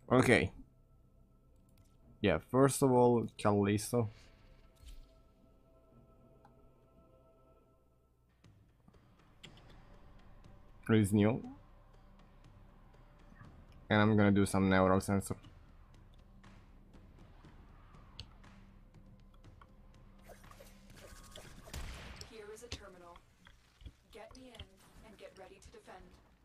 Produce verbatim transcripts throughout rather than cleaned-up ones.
Okay. Yeah, first of all, Callisto. Is new. And I'm gonna do some neural sensor. Here is a terminal. Get me in and get ready to defend.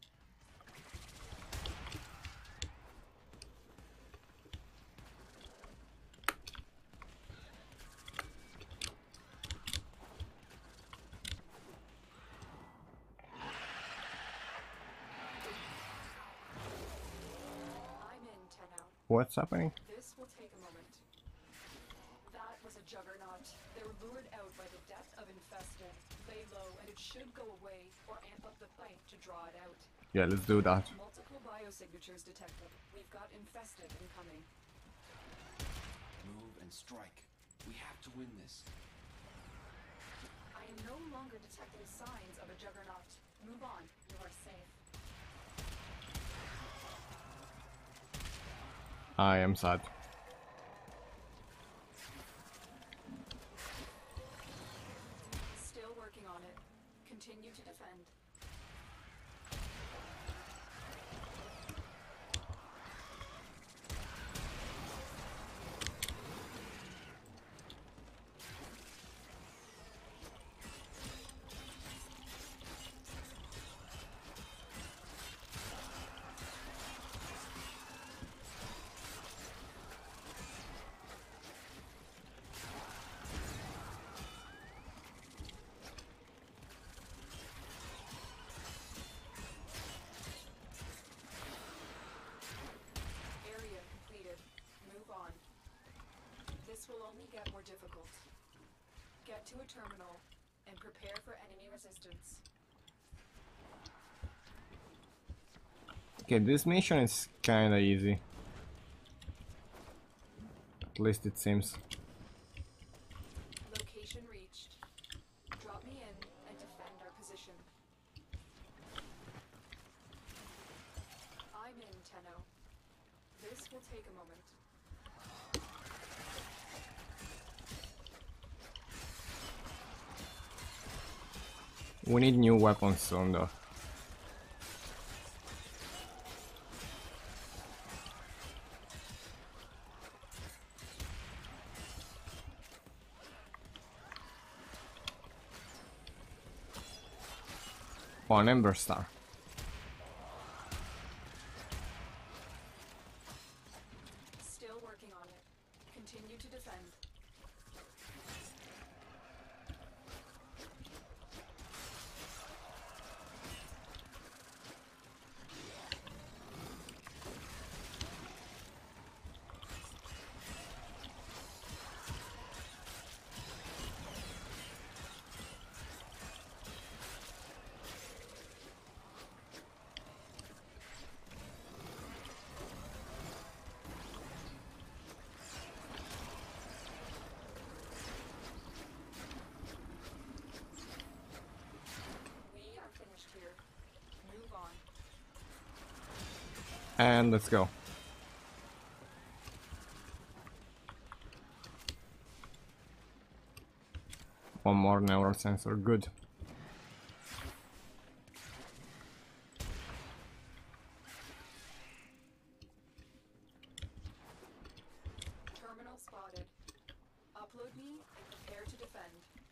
I'm in, Tenno. What's happening? This will take a moment. That was a juggernaut. They were lured out by the death of infested. Lay low and it should go away or amp up the fight to draw it out. Yeah, let's do that. Multiple biosignatures detected. We've got infested incoming. Move and strike. We have to win this. I am no longer detecting signs of a juggernaut. Move on. You are safe. I am sad. Still working on it. Continue to defend. Area completed. Move on. This will only get more difficult. Get to a terminal and prepare for enemy resistance. Okay, this mission is kinda easy. At least it seems. Location reached. Drop me in and defend our position. I'm in, Tenno. This will take a moment. We need new weapons soon though. Oh, an Ember Star. Still working on it. Continue to defend. We are finished here. Move on. And let's go. One more neural sensor, good. Terminal spotted. Upload me and prepare to defend.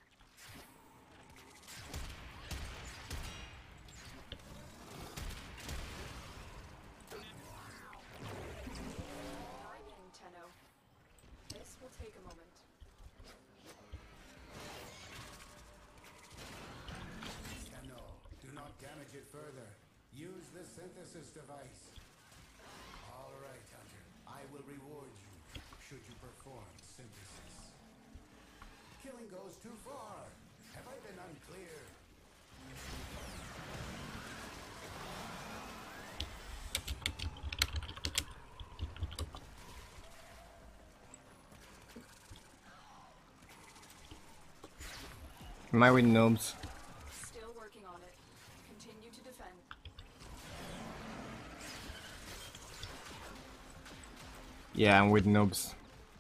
I'm in, Tenno. This will take a moment. Tenno, do not damage it further. Use the synthesis device. All right, Hunter. I will reward you should you perform synthesis. Killing goes too far. Have I been unclear? Am I with noobs? Still working on it. Continue to defend. Yeah, I'm with noobs.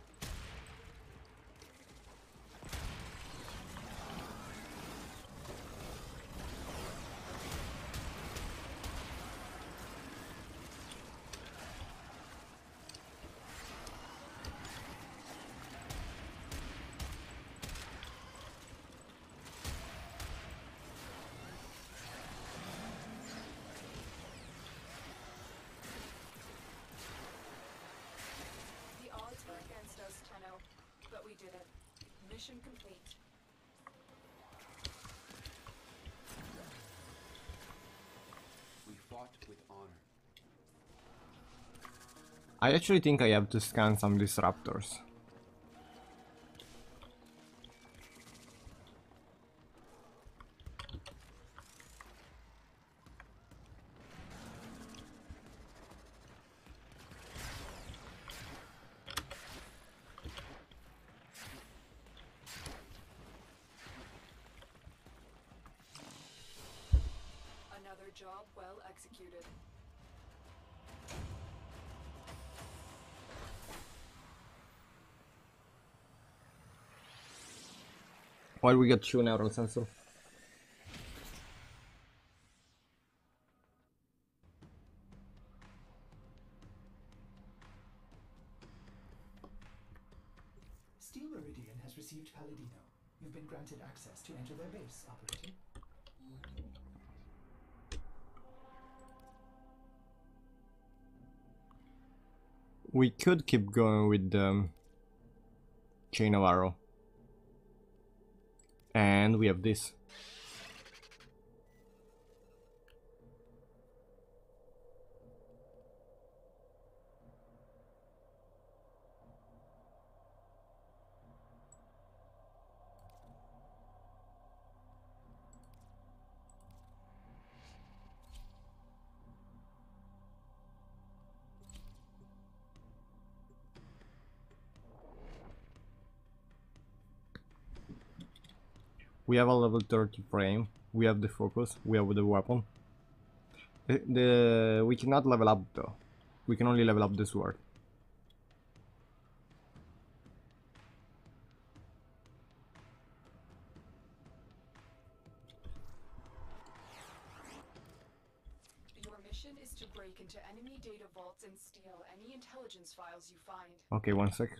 The odds were against us, Tenno, but we did it. Mission complete. We fought with honor. I actually think I have to scan some disruptors. Another job well executed. While we got two neural sensor. Steel Iridian has received Palladino. You've been granted access to enter their base, Operator. We could keep going with the um, chain of arrow. And we have this. We have a level thirty frame, we have the focus, we have the weapon. The, the we cannot level up though. We can only level up the sword. Your mission is to break into enemy data vaults and steal any intelligence files you find. Okay, one sec.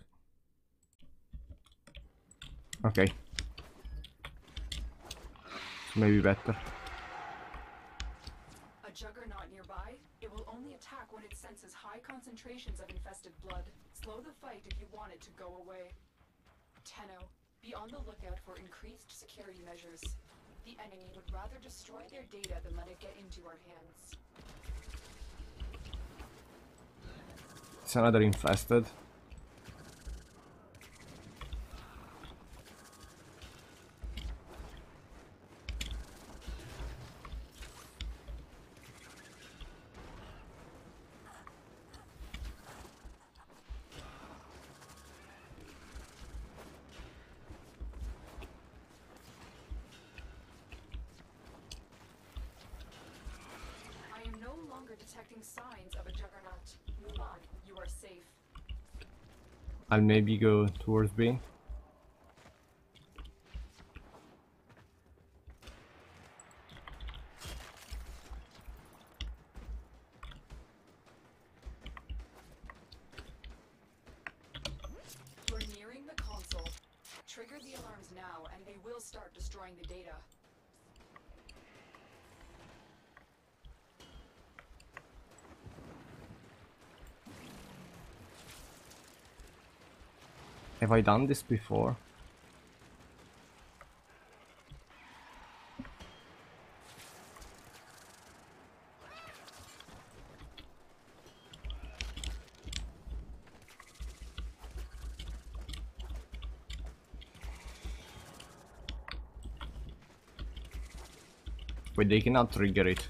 Okay. Maybe better. A juggernaut nearby? It will only attack when it senses high concentrations of infested blood. Slow the fight if you want it to go away. Tenno, be on the lookout for increased security measures. The enemy would rather destroy their data than let it get into our hands. It's another infested. I am no longer detecting signs of a juggernaut. Move on. You are safe. I'll maybe go towards B. We're nearing the console. Trigger the alarms now, and they will start destroying the data. Have I done this before? Wait, they cannot trigger it.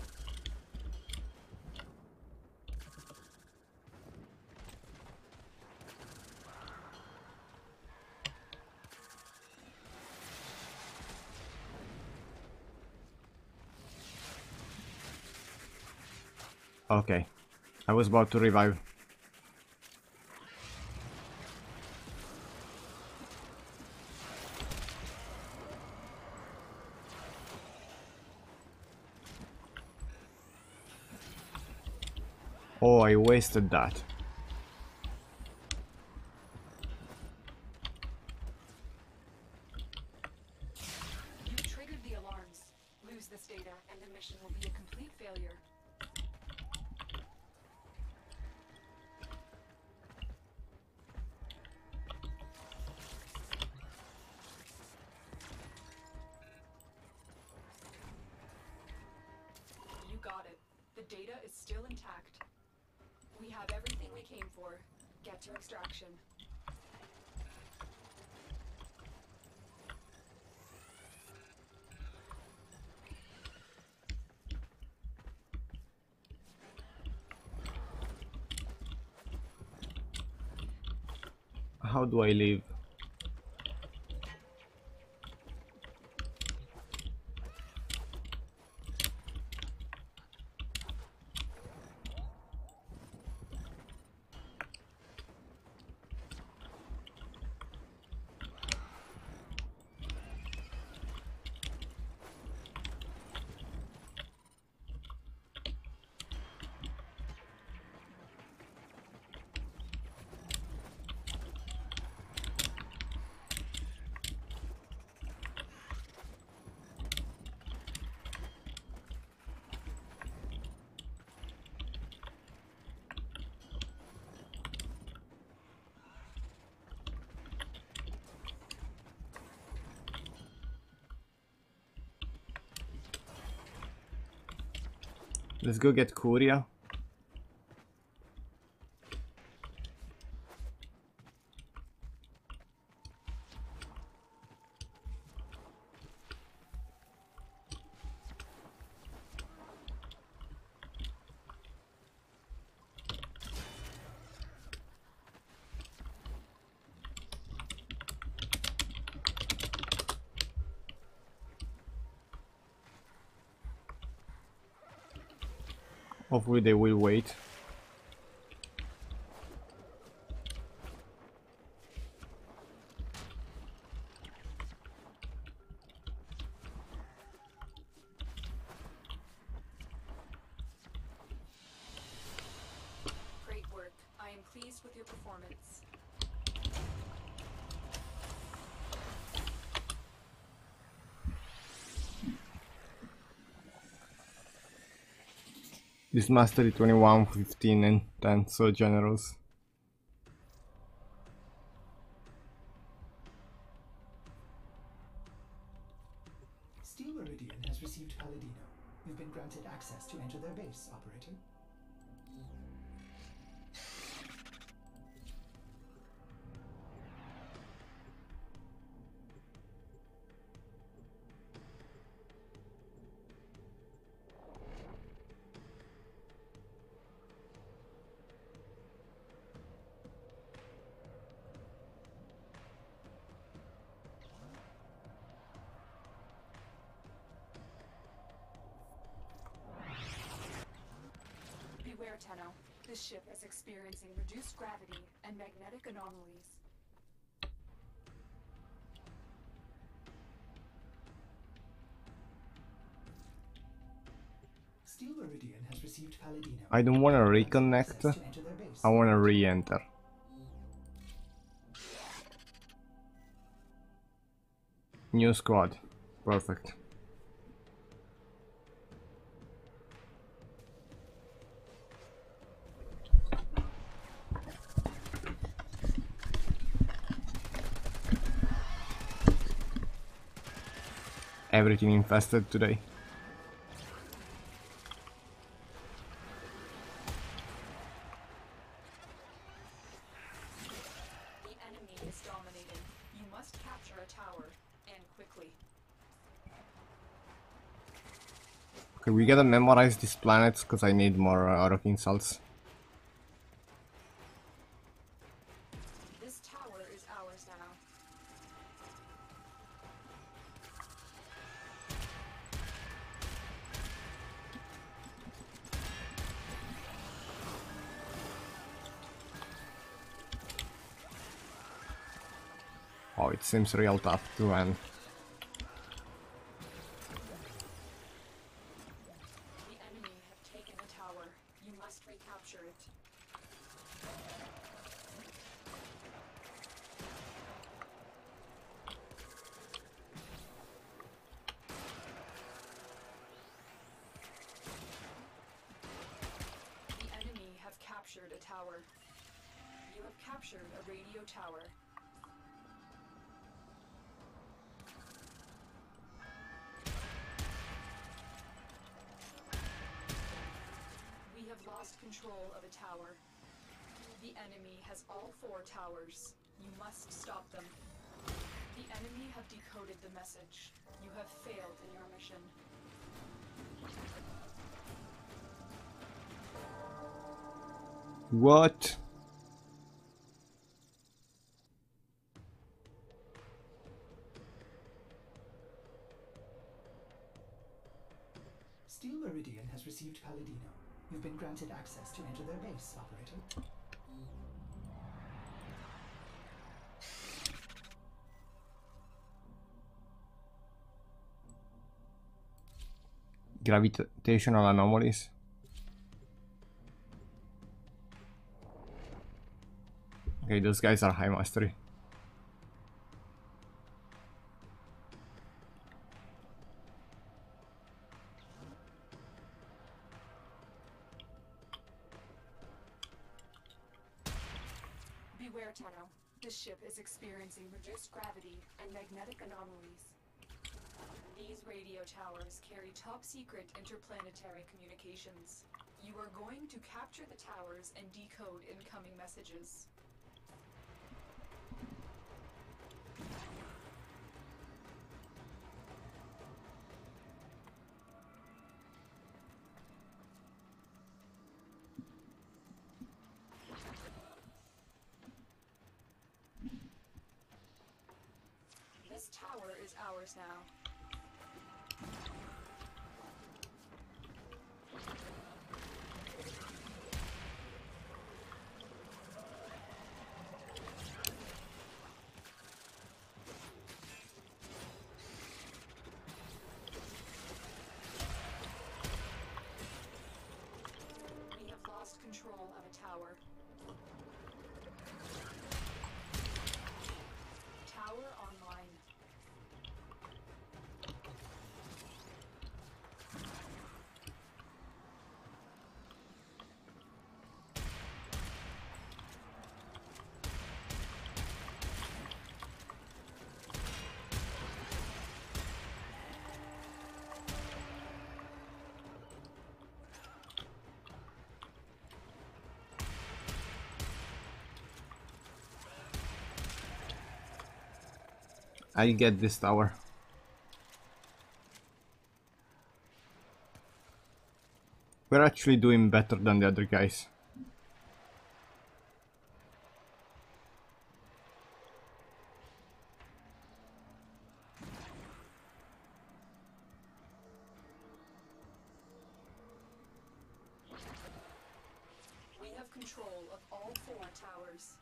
Okay, I was about to revive. Oh, I wasted that. You triggered the alarms. Lose this data, and the mission will be a complete failure. You got it. The data is still intact. We have everything we came for. Get to extraction. How do I leave? Let's go get Kuria. Hopefully they will wait. Great work. I am pleased with your performance. This mastery twenty-one, fifteen and ten, so generous. Steel Meridian has received Palladino. You've been granted access to enter their base, Operator. Beware, Tenno. This ship is experiencing reduced gravity and magnetic anomalies. Steel Meridian has received Palladino. I don't want to You've been granted reconnect. access to enter their base. I want to re-enter. New squad. Perfect. Everything infested today. The enemy is dominating. You must capture a tower, and quickly. Okay, we gotta memorize these planets because I need more uh, auto insults. This tower is ours now. Oh, it seems real tough to end. The enemy have taken a tower. You must recapture it. captured a tower. You have captured a radio tower. We have lost control of a tower. The enemy has all four towers. You must stop them. The enemy have decoded the message. You have failed in your mission. What? Steel Meridian has received Palladino. You've been granted access to enter their base, operator. Gravitational anomalies. Okay, those guys are high mastery. Beware, Tenno. This ship is experiencing reduced gravity and magnetic anomalies. These radio towers carry top-secret interplanetary communications. You are going to capture the towers and decode incoming messages. This tower is ours now. We have lost control of a tower. Tower online. I get this tower. We're actually doing better than the other guys. We have control of all four towers.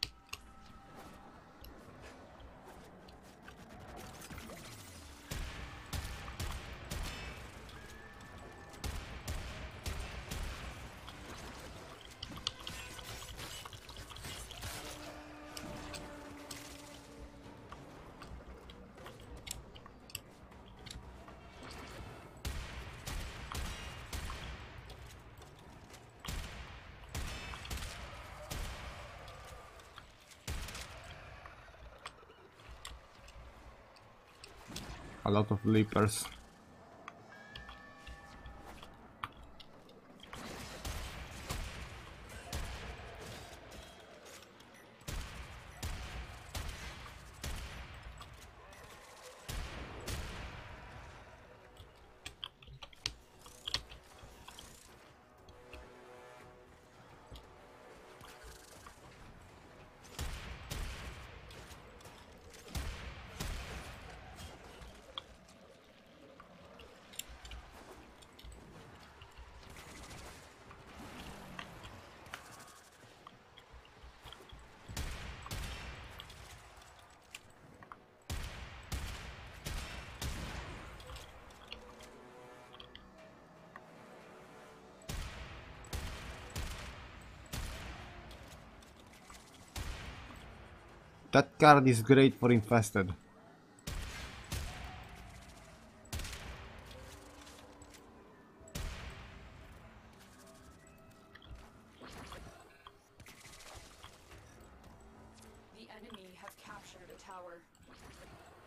A lot of leapers. That card is great for infested. have captured a tower.